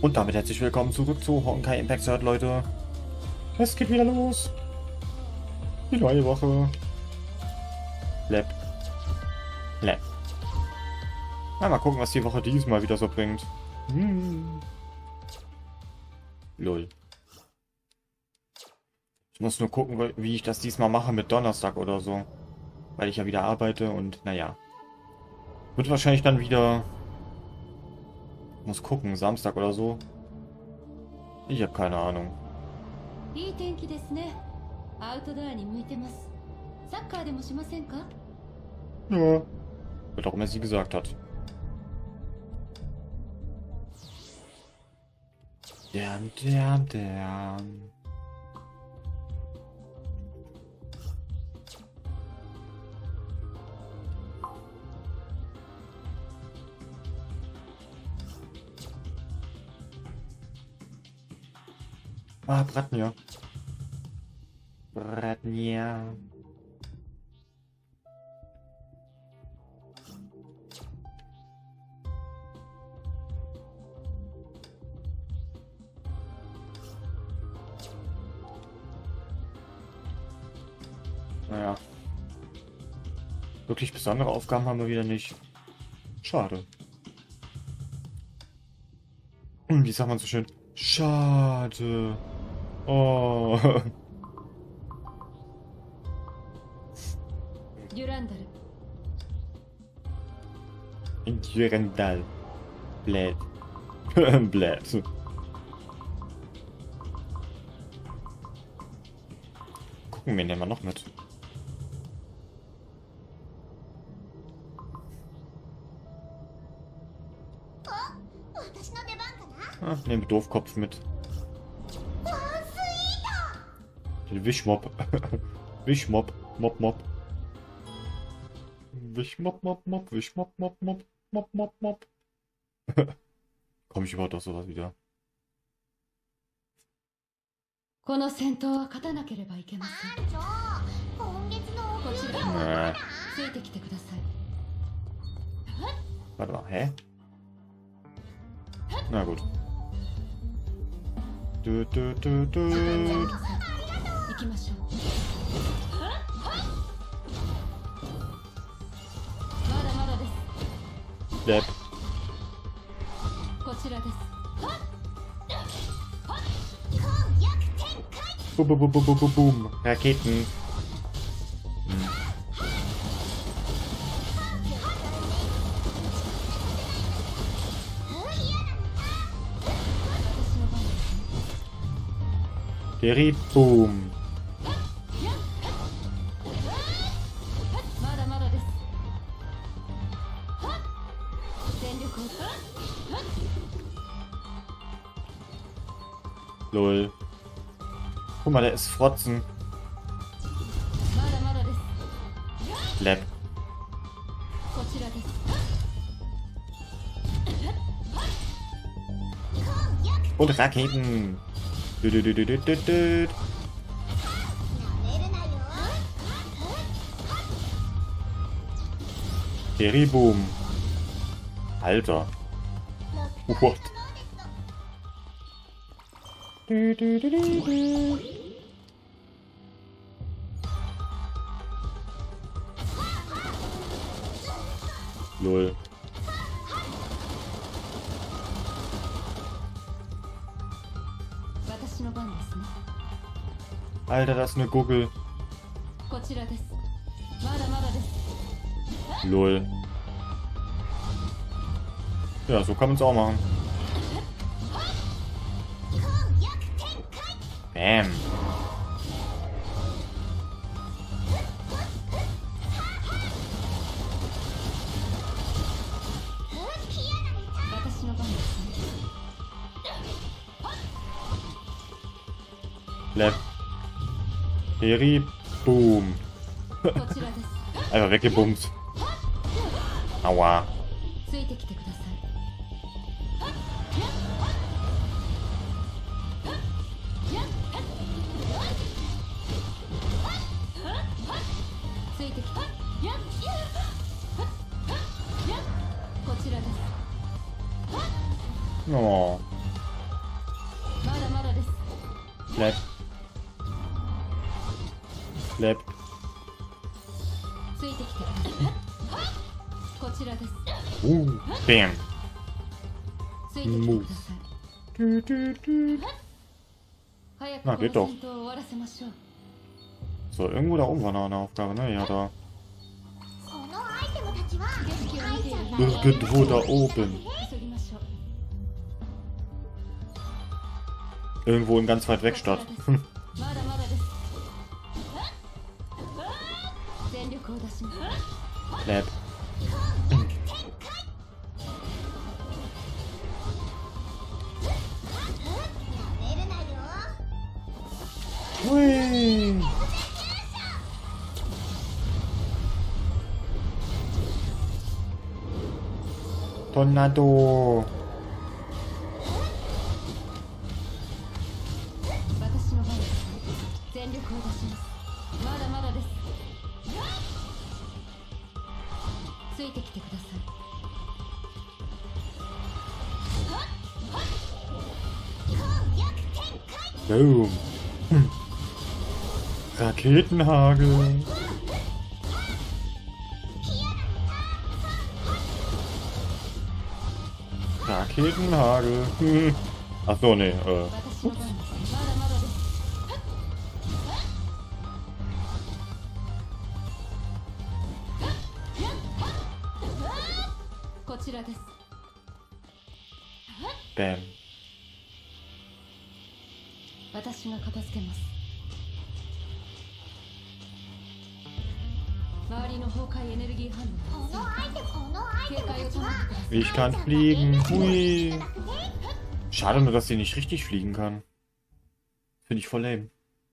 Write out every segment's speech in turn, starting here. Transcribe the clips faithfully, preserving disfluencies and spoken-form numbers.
Und damit herzlich willkommen zurück zu Honkai Impact Third, Leute. Es geht wieder los. Die neue Woche. Lab. Lab. Na, mal gucken, was die Woche diesmal wieder so bringt. Hm. Lol. Ich muss nur gucken, wie ich das diesmal mache mit Donnerstag oder so. Weil ich ja wieder arbeite und naja. Wird wahrscheinlich dann wieder... Muss gucken, Samstag oder so. Ich habe keine Ahnung. Ja. Was auch immer sie gesagt hat. Damn, damn, damn. Ah, Bratnia. Bratnia. Naja. Wirklich besondere Aufgaben haben wir wieder nicht. Schade. Wie sagt man so schön? Schade. Oh. Durandal. Blät. Blät. Gucken, wen nehmen wir noch mit? Ah, nehmen wir Doofkopf mit. Den Wischmob. Wischmob. Mob, Mob. Wischmob, Mob, Mob. Wischmob, Mob, Mob. Mob, Mob, Mob. Komme ich überhaupt auf sowas wieder? Nee. Warte mal, hä? Na gut. Du, du, du, du. Yep. Boom, boom, boom, boom, boom, boom. Raketen. Hm. Derry, boom. Lol. Guck mal, der ist Frotzen. Lab. Und Raketen. Du, du, du, du, du, du, du. Boom. Alter. What? Du, du, du, du, du. Lol. Alter, das ist eine Gugel. Lol. Ja, so kann man es auch machen. Bam. Lab. Derry, boom. Einfach weggebumst. Aua. Oh. Bleib. Bleib. Uh, bam. Move. Du, du, du. Na, geht doch. So, irgendwo da oben war noch eine Aufgabe, ne? Ja, da. Irgendwo da oben. Irgendwo in ganz weit weg statt. Lab. Hui. Tornado. Boom. Hm. Raketenhagel. Raketenhagel. Hm. Ach so, nee. Äh. Bam. 私が片付けます。周りの崩壊エネルギー反応。このアイテム、このアイテム。警戒を保ってください。 Ich kann fliegen. Hui. Schade nur, dass sie nicht richtig fliegen kann. Finde ich voll lame.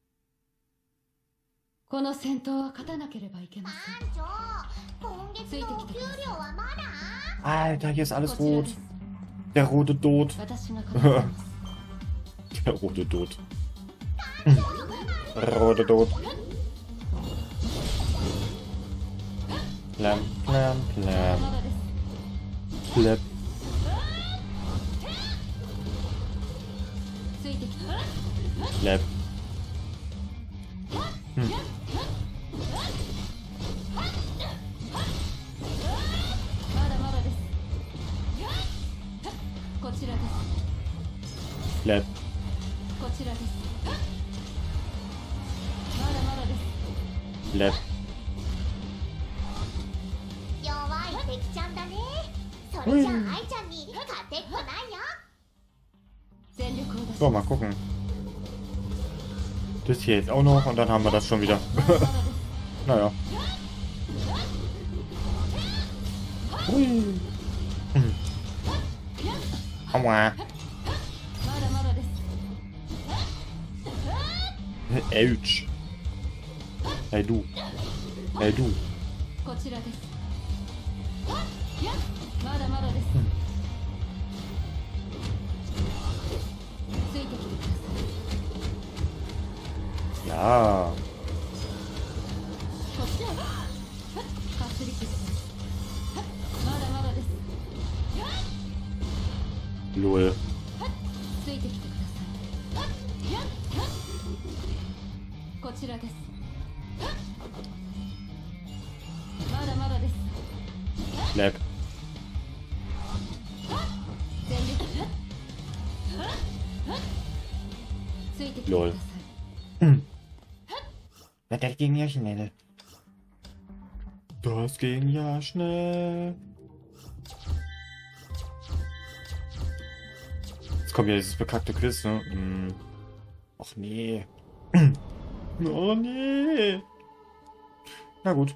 この戦闘は勝たなければいけません。今月のお給料はまだ？ Alter, hier ist alles rot. Der rote Tod. Der rote Tod. Rote Tod. Plam, plam, plam. Plap. Plap. Hm. Plap. Plap. So, mal gucken. Das hier jetzt auch noch und dann haben wir das schon wieder. Naja. Hui. Hm. Aua. Ouch. Hey du. Hey du. Hm. Ja. Lol. Lab. Lol. Hm. Das ging ja schnell. Das ging ja schnell. Jetzt kommt ja dieses bekackte Quiz, ne? Hm. Och nee. Oh nee. Na gut.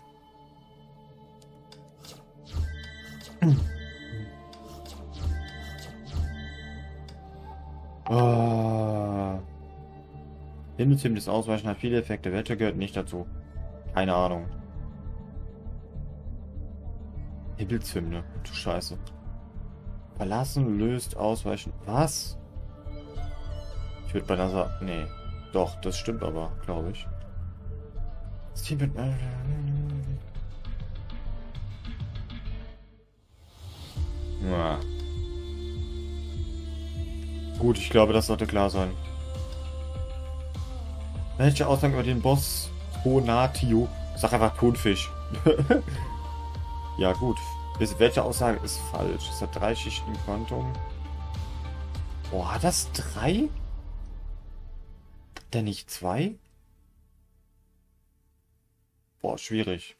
Ah. Himmelshimmel Ausweichen hat viele Effekte. Welcher gehört nicht dazu? Keine Ahnung. Himmelshymne. Du Scheiße. Verlassen, löst, ausweichen. Was? Ich würde bei NASA... Nee. Doch, das stimmt aber, glaube ich. Das Team wird... Ja. Gut, ich glaube, das sollte klar sein. Welche Aussagen über den Boss Tonatio? Sag einfach Tonfisch. Ja gut. Welche Aussage ist falsch? Es hat drei Schichten Quantum. Boah, hat das drei? Hat der nicht zwei? Boah, schwierig.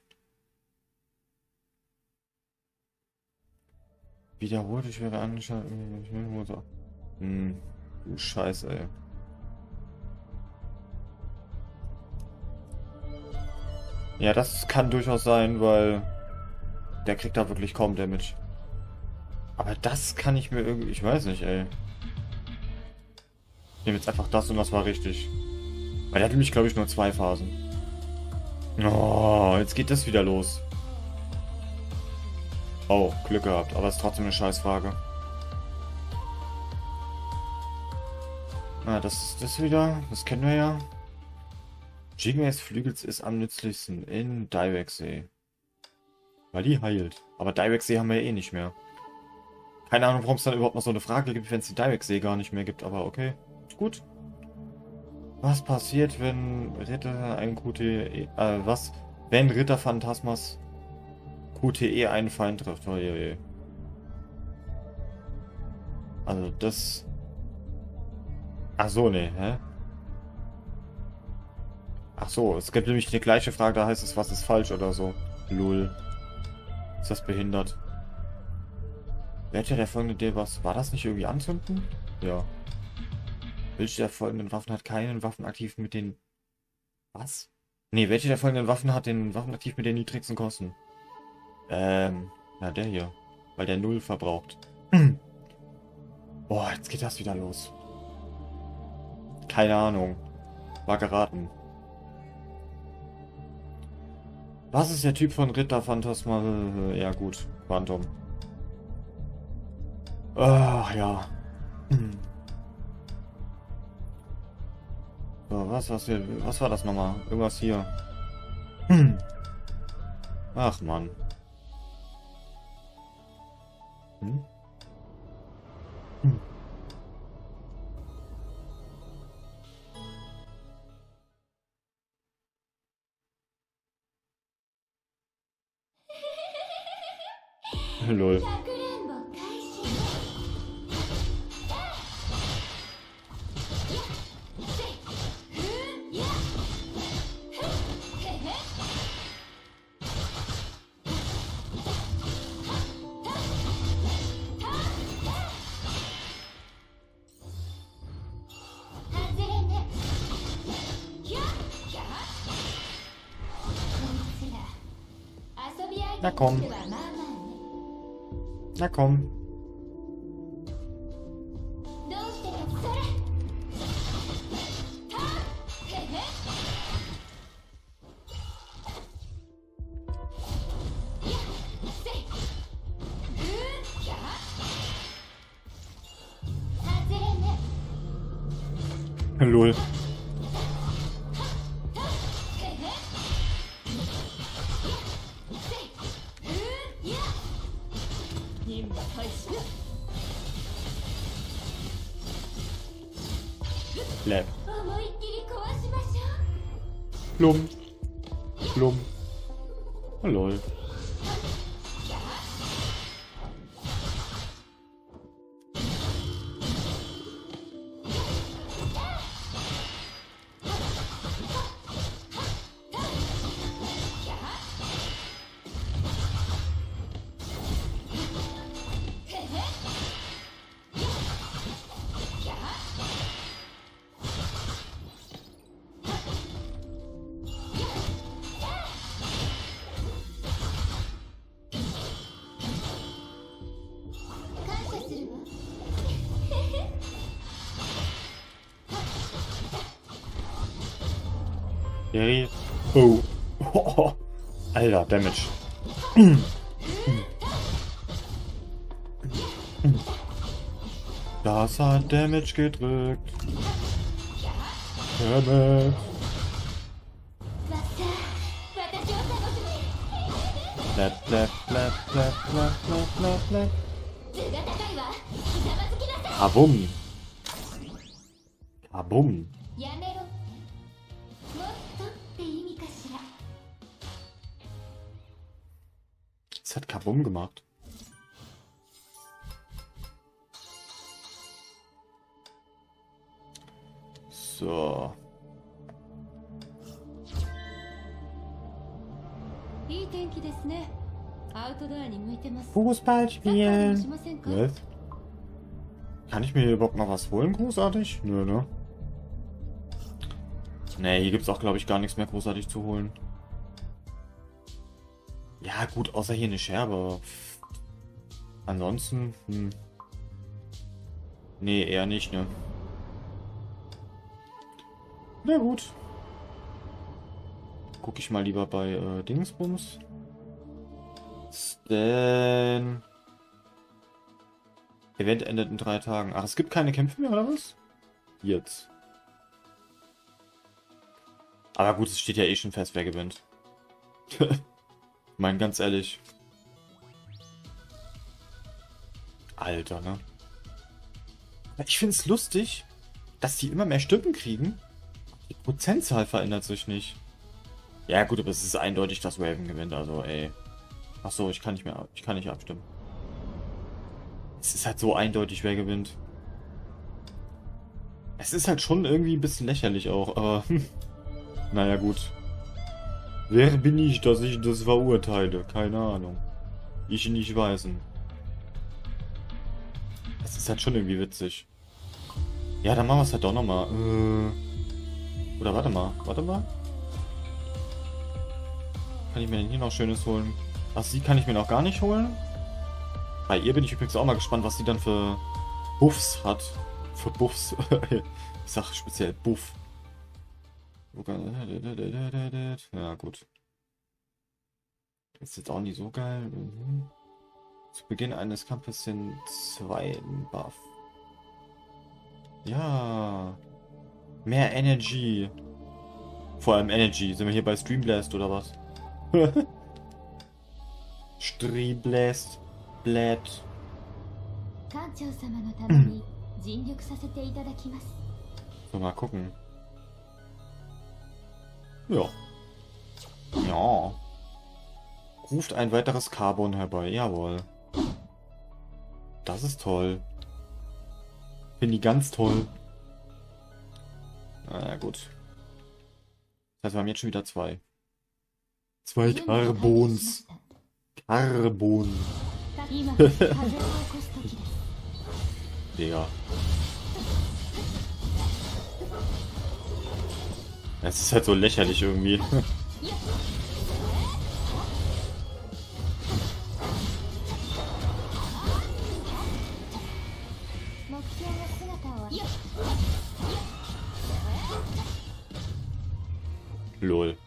Wiederholte schwere Anschaltung. Hm, du Scheiße, ey. Ja, das kann durchaus sein, weil der kriegt da wirklich kaum Damage. Aber das kann ich mir irgendwie... Ich weiß nicht, ey. Ich nehme jetzt einfach das und das war richtig. Weil der hat nämlich, glaube ich, nur zwei Phasen. Oh, jetzt geht das wieder los. Oh, Glück gehabt. Aber es ist trotzdem eine Scheißfrage. Ah, das ist das wieder. Das kennen wir ja. Jigme's Flügels ist am nützlichsten in Direxsee. Weil die heilt. Aber Direxsee haben wir ja eh nicht mehr. Keine Ahnung, warum es dann überhaupt noch so eine Frage gibt, wenn es die Direxsee gar nicht mehr gibt. Aber okay. Gut. Was passiert, wenn Ritter ein Q T E... Äh, was? Wenn Ritter Phantasmas Q T E einen Feind trifft. Oh je, je. Also das... Ach so, nee, hä? Ach so, es gibt nämlich die gleiche Frage, da heißt es, was ist falsch oder so. Lul. Ist das behindert? Welche der folgenden Idee was? War das nicht irgendwie anzünden? Ja. Welche der folgenden Waffen hat keinen Waffenaktiv mit den... Was? Nee, welche der folgenden Waffen hat den Waffenaktiv mit den niedrigsten Kosten? Ähm, na der hier. Weil der null verbraucht. Boah, jetzt geht das wieder los. Keine Ahnung. War geraten. Was ist der Typ von Ritter Phantasma? Ja gut, Quantum. Ach ja. So, was, was, hier, was war das nochmal? Irgendwas hier. Ach Mann. Hm? Hm. Lol. Na komm. Na komm. Lol. Lab. Plum. Plum. Oh, lol. Oh. Oh. Alter, Damage. Das hat Damage gedrückt. Damage. Blab, blab, blab, blab, blab, blab, blab, blab. Kabum. Kabum. Das hat Kabum gemacht. So. Fußball spielen. Was? Kann ich mir hier überhaupt noch was holen, großartig? Nö, ne? Ne, hier gibt es auch, glaube ich, gar nichts mehr großartig zu holen. Ja, gut, außer hier eine Scherbe. Ansonsten, hm. Nee, eher nicht, ne? Na gut. Guck ich mal lieber bei äh, Dingsbums. Denn Event endet in drei Tagen. Ach, es gibt keine Kämpfe mehr, oder was? Jetzt. Aber gut, es steht ja eh schon fest, wer gewinnt. Mein, ganz ehrlich. Alter, ne? Ich finde es lustig, dass die immer mehr Stimmen kriegen. Die Prozentzahl verändert sich nicht. Ja gut, aber es ist eindeutig, dass Raven gewinnt, also ey. Ach so, ich kann nicht mehr, ich kann nicht abstimmen. Es ist halt so eindeutig, wer gewinnt. Es ist halt schon irgendwie ein bisschen lächerlich auch, aber naja gut. Wer bin ich, dass ich das verurteile? Keine Ahnung. Ich nicht weiß. Es ist halt schon irgendwie witzig. Ja, dann machen wir es halt doch nochmal. Äh, oder warte mal, warte mal. Kann ich mir denn hier noch Schönes holen? Ach, sie kann ich mir noch gar nicht holen. Bei ihr bin ich übrigens auch mal gespannt, was sie dann für Buffs hat. Für Buffs. Ich sag speziell Buff. Ja, gut. Ist jetzt auch nicht so geil. Mhm. Zu Beginn eines Kampfes sind zwei Buff. Ja. Mehr Energy. Vor allem Energy. Sind wir hier bei Streamblast oder was? Streamblast. Blät. So, mal gucken. Ja. Ja. Ruft ein weiteres Carbon herbei. Jawohl. Das ist toll. Finde ich ganz toll. Na gut. Das heißt, wir haben jetzt schon wieder zwei. Zwei Carbons. Carbon. Digga. Es ist halt so lächerlich irgendwie. Lol.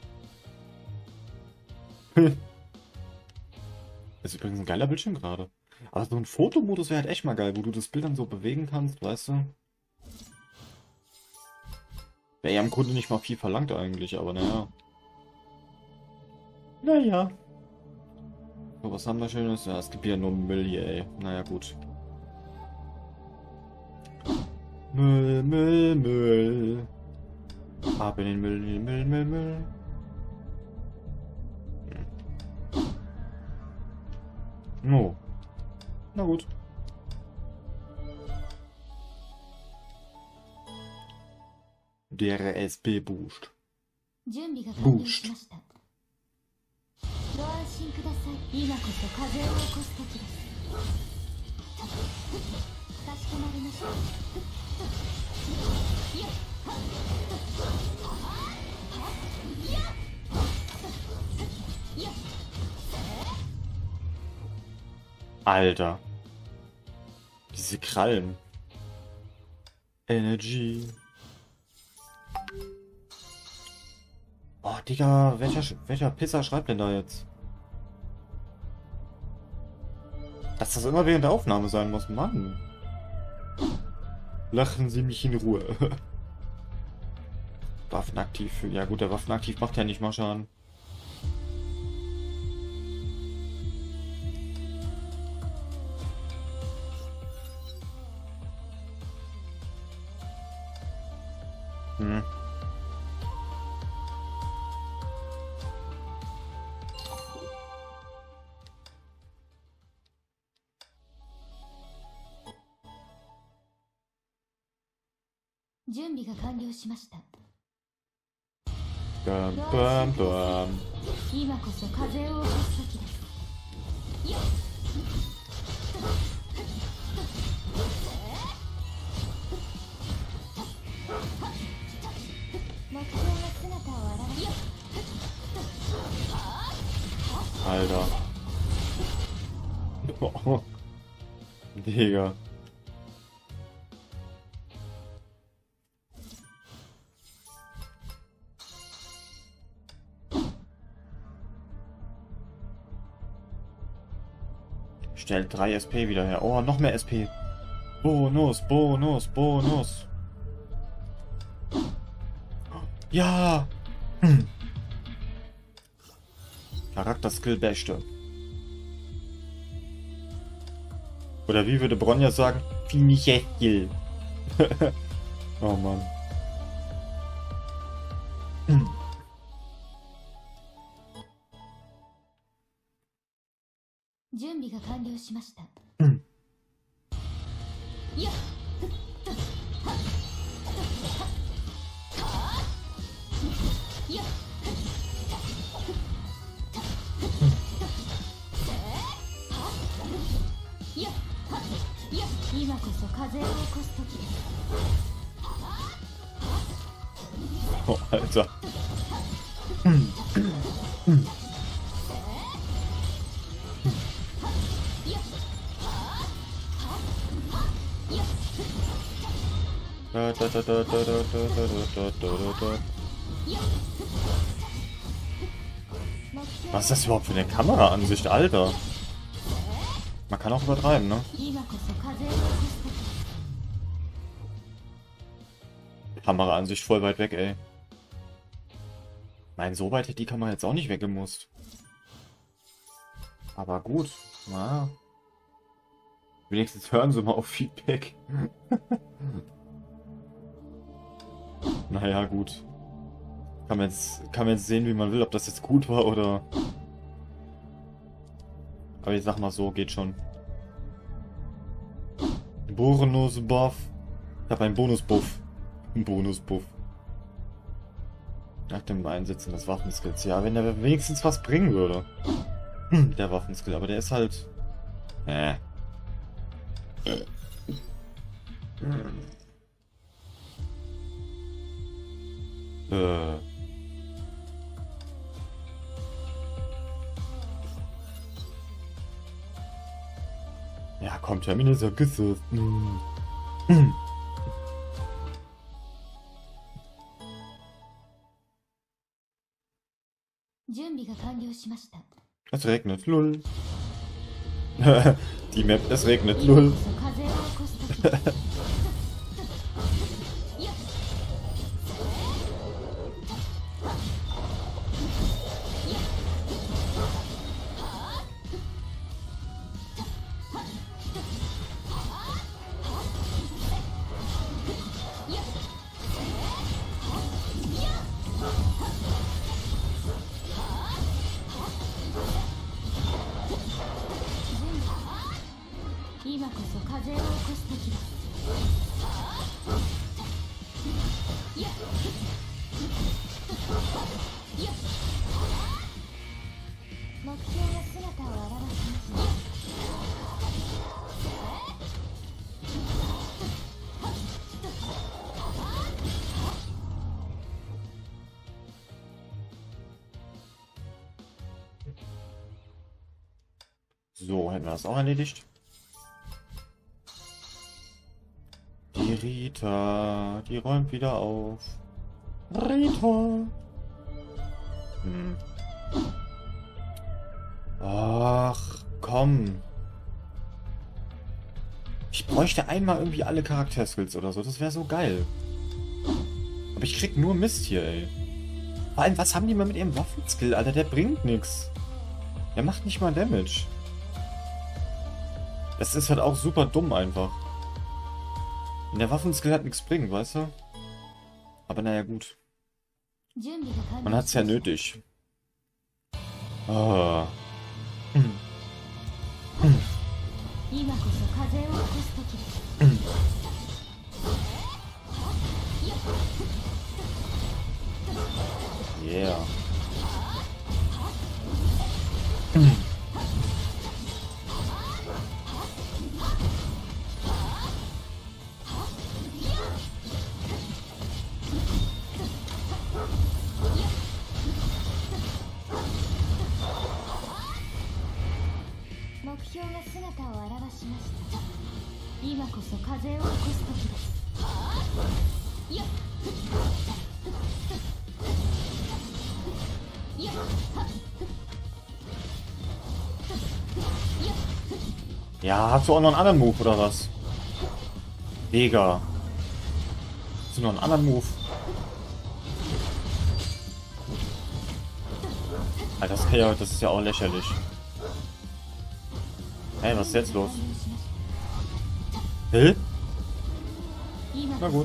Das ist übrigens ein geiler Bildschirm gerade. Aber so ein Fotomodus wäre halt echt mal geil, wo du das Bild dann so bewegen kannst, weißt du? Wäre ja im Grunde nicht mal viel verlangt eigentlich, aber naja. Naja. So, was haben wir Schönes? Ja, es gibt ja nur Müll hier, ey. Naja, gut. Müll, Müll, Müll. Ab in den Müll, Müll, Müll, Müll. Hm. Oh. Na gut. Der S P Boost. Boost. Alter. Diese Krallen. Energy. Oh, Digga, welcher, welcher Pisser schreibt denn da jetzt? Dass das immer während der Aufnahme sein muss, Mann. Lachen Sie mich in Ruhe. Waffenaktiv. Ja gut, der Waffenaktiv macht ja nicht mal Schaden. Hm. Bam, bam, bam. Alter. Oh. Digga. Stellt drei S P wieder her. Oh, noch mehr S P. Bonus, Bonus, Bonus. Ja. Hm. Charakterskill Beste. Oder wie würde Bronja sagen? Finiche Skill. Oh Mann. Hm. Hm. Oh, Alter. Was ist das überhaupt für eine Kameraansicht, Alter? Man kann auch übertreiben, ne? Kameraansicht voll weit weg, ey. Nein, so weit hätte die Kamera jetzt auch nicht weggemusst. Aber gut. Na. Wenigstens hören sie mal auf Feedback. Naja, gut. Kann man, jetzt, kann man jetzt sehen, wie man will, ob das jetzt gut war oder... Aber ich sag mal so, geht schon. Bonus-Buff. Ich habe einen Bonus-Buff. Ein Bonus-Buff. Nach dem Einsetzen des Waffenskills. Ja, wenn der wenigstens was bringen würde. Der Waffenskill, aber der ist halt... Äh. Äh. Ja, komm, Terminus Küsse. Hm. Hm. Es regnet, lull. Die Map, es regnet, lull. So, hätten wir das auch erledigt. Die Rita, die räumt wieder auf. Rita. Hm. Ach, komm. Ich bräuchte einmal irgendwie alle Charakterskills oder so. Das wäre so geil. Aber ich krieg nur Mist hier, ey. Vor allem, was haben die mal mit ihrem Waffenskill, Alter? Der bringt nichts. Der macht nicht mal Damage. Das ist halt auch super dumm einfach. Und der Waffenskill hat nichts bringen, weißt du? Aber naja, gut. Man hat's ja nötig. Ah. Hm. Hm. Hm. Ja, hast du auch noch einen anderen Move oder was? Digga. Hast du noch einen anderen Move? Alter, das, ja, das ist ja auch lächerlich. Hey, was ist jetzt los? Hä? Na gut.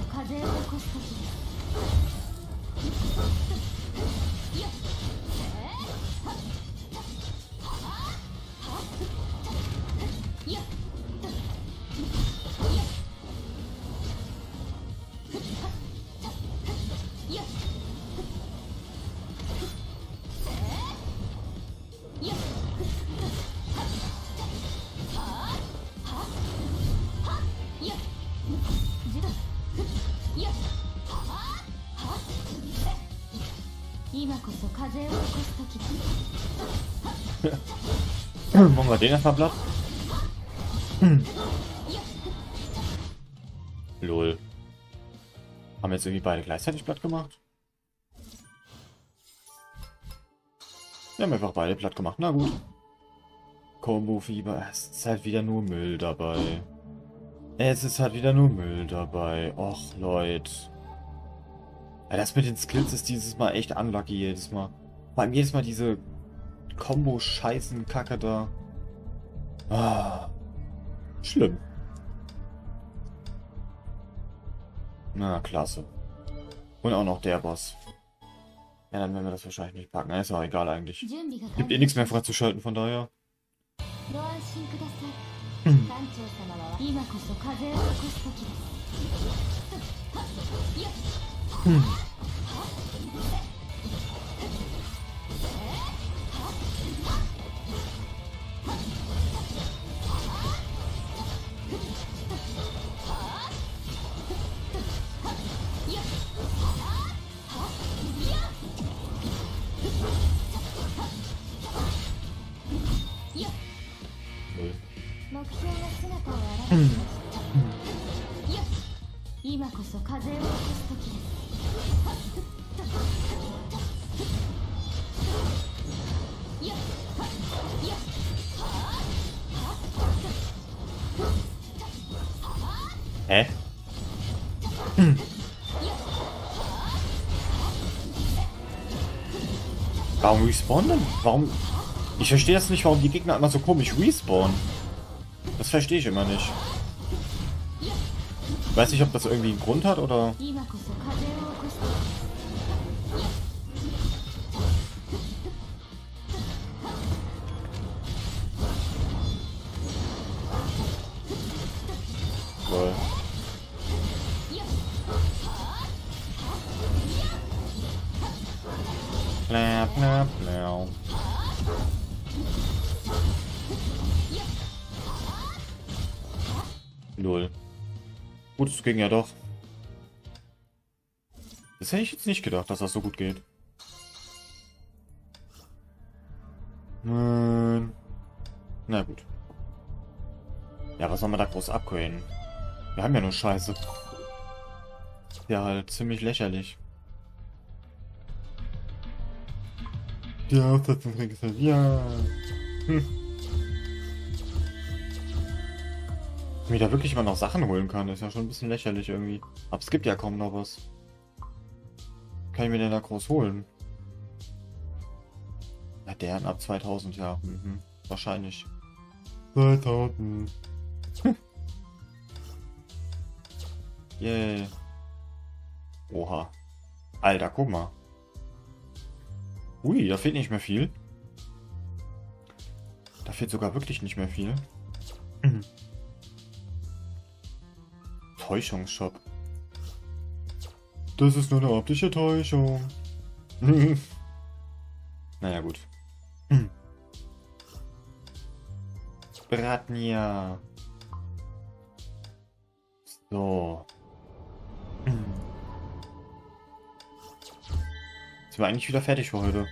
Machen wir den erstmal platt. Lol. Haben wir jetzt irgendwie beide gleichzeitig platt gemacht? Wir haben einfach beide platt gemacht. Na gut. Combo-Fieber. Es ist halt wieder nur Müll dabei. Es ist halt wieder nur Müll dabei. Och, Leute. Ja, das mit den Skills ist dieses Mal echt unlucky jedes Mal. Vor allem jedes Mal diese Combo-Scheißen-Kacke da. Ah. Schlimm. Na, klasse. Und auch noch der Boss. Ja, dann werden wir das wahrscheinlich nicht packen. Ist auch egal eigentlich. Gibt eh nichts mehr freizuschalten, von daher. Hm. Hm. Hä? Hm. Warum respawnen? Warum? Ich verstehe das nicht, warum die Gegner immer so komisch respawnen. Das verstehe ich immer nicht. Ich weiß nicht, ob das irgendwie einen Grund hat oder... Cool. Bla, bla, bla. Null. Gut, es ging ja doch. Das hätte ich jetzt nicht gedacht, dass das so gut geht. Hm. Na gut. Ja, was soll man da groß upgraden? Wir haben ja nur Scheiße. Ja, halt ziemlich lächerlich. Die Aussetzung registriert. Ja. Hm. Wenn ich da wirklich immer noch Sachen holen kann, ist ja schon ein bisschen lächerlich irgendwie. Aber es gibt ja kaum noch was. Kann ich mir denn da groß holen? Ja, der ab zweitausend, ja. Mhm. Wahrscheinlich. zweitausend. Yay. Oha. Alter, guck mal. Ui, da fehlt nicht mehr viel. Da fehlt sogar wirklich nicht mehr viel. Mhm. Täuschungsshop. Das ist nur eine optische Täuschung. Naja, gut. Bratnia. So. Sind wir eigentlich wieder fertig für heute?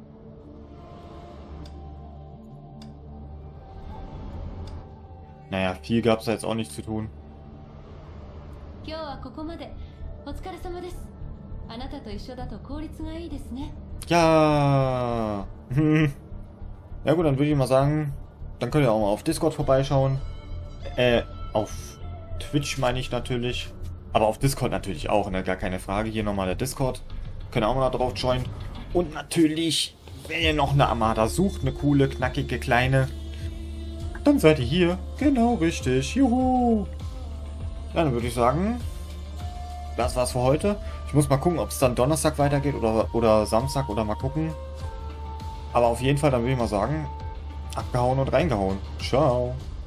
Naja, viel gab es da jetzt auch nicht zu tun. Ja. Hm. Ja gut, dann würde ich mal sagen, dann könnt ihr auch mal auf Discord vorbeischauen. Äh, auf Twitch meine ich natürlich. Aber auf Discord natürlich auch, ne? Gar keine Frage. Hier nochmal der Discord. Könnt ihr auch mal drauf joinen. Und natürlich, wenn ihr noch eine Armada sucht, eine coole, knackige, kleine, dann seid ihr hier. Genau richtig. Juhu. Ja, dann würde ich sagen, das war's für heute. Ich muss mal gucken, ob es dann Donnerstag weitergeht oder, oder Samstag oder mal gucken. Aber auf jeden Fall, dann würde ich mal sagen, abgehauen und reingehauen. Ciao.